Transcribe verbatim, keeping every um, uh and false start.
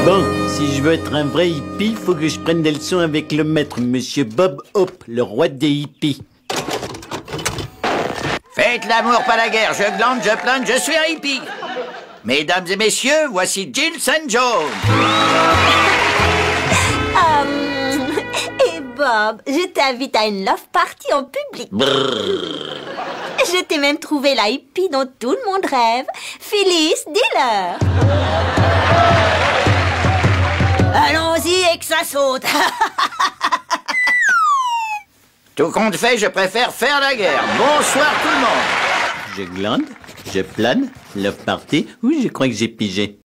Bon, si je veux être un vrai hippie, il faut que je prenne des leçons avec le maître, Monsieur Bob Hope, le roi des hippies. Faites l'amour, pas la guerre. Je glande, je plane, je suis un hippie. Mesdames et messieurs, voici Jill Saint John. Hum, et Bob, je t'invite à une love party en public. Brrr. Je t'ai même trouvé la hippie dont tout le monde rêve. Phyllis, dis-leur. Allons-y et que ça saute. Tout compte fait, je préfère faire la guerre. Bonsoir tout le monde. Je glande, je plane, love party, oui, je crois que j'ai pigé.